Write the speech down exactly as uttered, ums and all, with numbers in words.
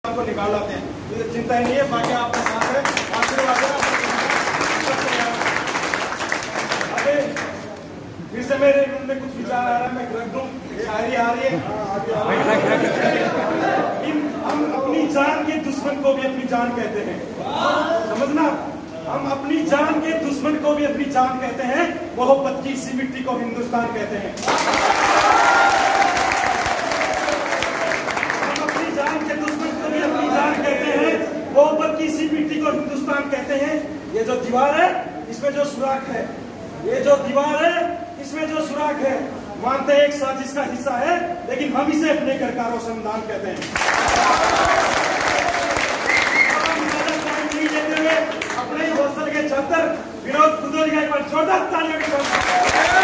आपको निकाल लाते हैं, तो चिंता ही नहीं है, बाकी आपके साथ है, आशीर्वाद है। अबे फिर से मेरे मन में कुछ विचार आ रहा है, मैं रख दूं, शायरी आ रही है। हम अपनी जान के दुश्मन को भी अपनी जान कहते हैं, समझना, हम अपनी जान के दुश्मन को भी अपनी जान कहते हैं, मोहब्बत की इसी मिट्टी को हिंदुस्तान कहते हैं। हम अपनी जान के दुश्मन को भी अपनी जान कहते हैं, मोहब्बत की इसी मिट्टी को हिंदुस्तान कहते हैं। ये जो दीवार है इसमें जो सुराख है, ये जो दीवार है इसमें जो सुराख है, मानते हैं एक साजिश का हिस्सा है, लेकिन हम इसे अपने घर का रोशनदान कहते हैं। अपने ही हौसल के छतर विनोद खुदोलिया एक बार जोरदार तालियों के साथ